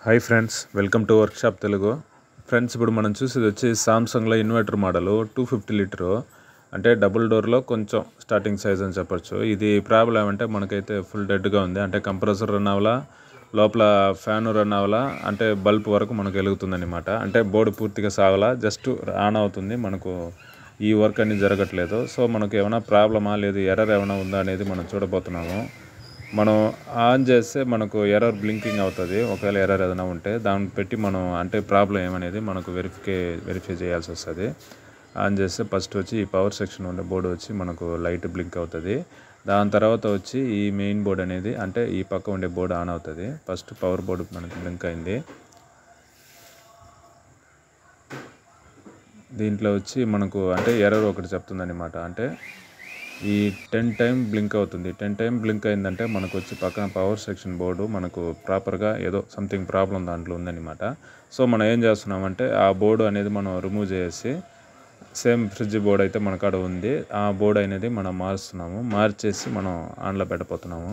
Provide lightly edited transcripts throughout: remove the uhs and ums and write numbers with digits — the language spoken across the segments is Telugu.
Hi friends, welcome to workshop Telugu. Friends, ఇప్పుడు మనం చూసేది వచ్చి సామ్సంగ్లో ఇన్వర్టర్ మోడల్ 250 లీటరు, అంటే డబుల్ డోర్లో కొంచెం స్టార్టింగ్ సైజ్ అని చెప్పొచ్చు. ఇది ప్రాబ్లం ఏమంటే మనకైతే ఫుల్ డెడ్గా ఉంది. అంటే కంప్రెసర్ రన్ అవ్వాలా, లోపల ఫ్యాన్ రన్ అవ్వాలా, అంటే బల్బ్ వరకు మనకు వెలుగుతుంది అనమాట. అంటే బోర్డు పూర్తిగా సాగలా, జస్ట్ ఆన్ అవుతుంది. మనకు ఈ వర్క్ అనేది జరగట్లేదు. సో మనకు ఏమైనా ప్రాబ్లమా లేదు ఎర్రర్ ఏమైనా ఉందా అనేది మనం చూడబోతున్నాము. మనం ఆన్ చేస్తే మనకు ఎర్రర్ బ్లింకింగ్ అవుతుంది. ఒకవేళ ఎర్రర్ ఏదైనా ఉంటే దాన్ని పెట్టి మనం అంటే ప్రాబ్లం ఏమనేది మనకు వెరిఫై చేయాల్సి వస్తుంది. ఆన్ చేస్తే ఫస్ట్ వచ్చి ఈ పవర్ సెక్షన్ ఉండే బోర్డు వచ్చి మనకు లైట్ బ్లింక్ అవుతుంది. దాని తర్వాత వచ్చి ఈ మెయిన్ బోర్డు అనేది అంటే ఈ పక్క ఉండే బోర్డు ఆన్ అవుతుంది. ఫస్ట్ పవర్ బోర్డు మనకు బ్లింక్ అయింది. దీంట్లో వచ్చి మనకు అంటే ఎర్రర్ ఒకటి చెప్తుంది అనమాట. అంటే ఈ 10 టైం బ్లింక్ అవుతుంది. 10 టైం బ్లింక్ అయిందంటే మనకు వచ్చి పక్కన పవర్ సెక్షన్ బోర్డు మనకు ప్రాపర్గా ఏదో సంథింగ్ ప్రాబ్లం దాంట్లో ఉందన్నమాట. సో మనం ఏం చేస్తున్నామంటే ఆ బోర్డు అనేది మనం రిమూవ్ చేసి సేమ్ ఫ్రిడ్జ్ బోర్డు అయితే మన కాడ ఉంది, ఆ బోర్డు అనేది మనం మారుస్తున్నాము. మార్చేసి మనం ఆన్లో పెట్టబోతున్నాము.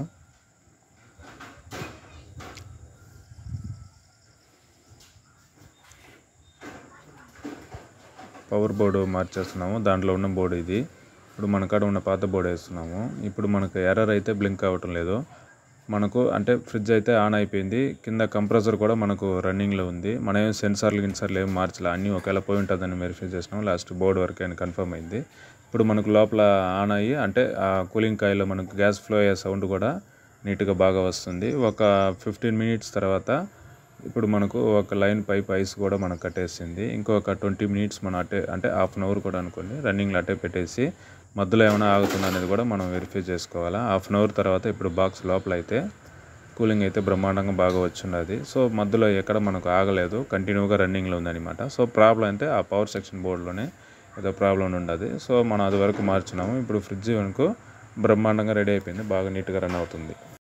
Power board మార్చేస్తున్నాము. దాంట్లో ఉన్న బోర్డు ఇది. ఇప్పుడు మన కాడ ఉన్న పాత బోర్డు వేస్తున్నాము. ఇప్పుడు మనకు ఎర్రర్ అయితే బ్లింక్ అవ్వటం లేదు. మనకు అంటే ఫ్రిడ్జ్ అయితే ఆన్ అయిపోయింది. కింద కంప్రెసర్ కూడా మనకు రన్నింగ్లో ఉంది. మనం ఏం సెన్సార్లు ఏం మార్చలే, అన్నీ ఒకవేళ పోయి ఉంటుందని వెరిఫై చేసినాము. లాస్ట్ బోర్డు వరకు అని కన్ఫర్మ్ అయింది. ఇప్పుడు మనకు లోపల ఆన్ అయ్యి అంటే ఆ కూలింగ్ కాయిల్లో మనకు గ్యాస్ ఫ్లో అయ్యే సౌండ్ కూడా నీట్గా బాగా వస్తుంది. ఒక 15 మినిట్స్ తర్వాత ఇప్పుడు మనకు ఒక లైన్ పైప్ ఐస్ కూడా మనకు కట్టేసింది. ఇంకొక 20 మినిట్స్ మనం అంటే హాఫ్ అన్ అవర్ కూడా అనుకోండి రన్నింగ్లో అట్టే పెట్టేసి మధ్యలో ఏమైనా ఆగుతుందా అనేది కూడా మనం వెరిఫై చేసుకోవాలా. హాఫ్ అన్ అవర్ తర్వాత ఇప్పుడు బాక్స్ లోపల అయితే కూలింగ్ అయితే బ్రహ్మాండంగా బాగా వచ్చింది. సో మధ్యలో ఎక్కడ మనకు ఆగలేదు, కంటిన్యూగా రన్నింగ్లో ఉందన్నమాట. సో ప్రాబ్లం అయితే ఆ పవర్ సెక్షన్ బోర్డులోనే ఏదో ప్రాబ్లం ఉండదు. సో మనం అది వరకు మార్చున్నాము. ఇప్పుడు ఫ్రిడ్జ్ వరకు బ్రహ్మాండంగా రెడీ అయిపోయింది, బాగా నీట్గా రన్ అవుతుంది.